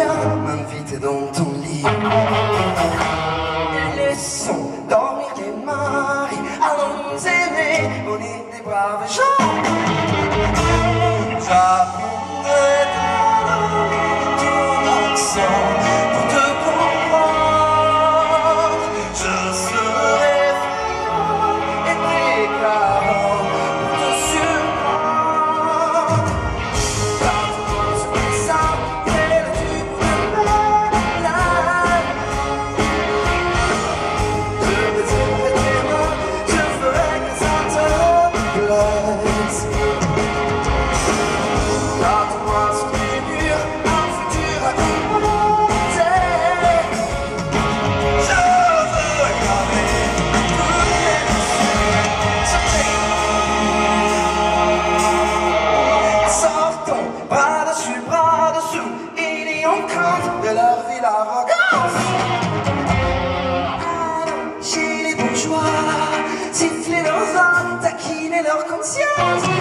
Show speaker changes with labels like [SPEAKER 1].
[SPEAKER 1] viens, m'inviter dans ton lit. Laissons dormir les maris, allons nous aimer, on est des braves gens. J'apprendrai de ton accent pour te comprendre. Je serai franc et déclarant pour te surprendre. Car tout ça, c'est le tube de la je me tiendrai tes mains, je ferai que ça te plaise. Garde-moi sur tes murs, un futur à commenter. Je veux graver toutes les blessures sur tes mains. Sortons, bras dessus, bras dessous, ayons crainte de leur ville arrogance. Allons chez les bourgeois, siffler leurs âmes, taquiner leur conscience.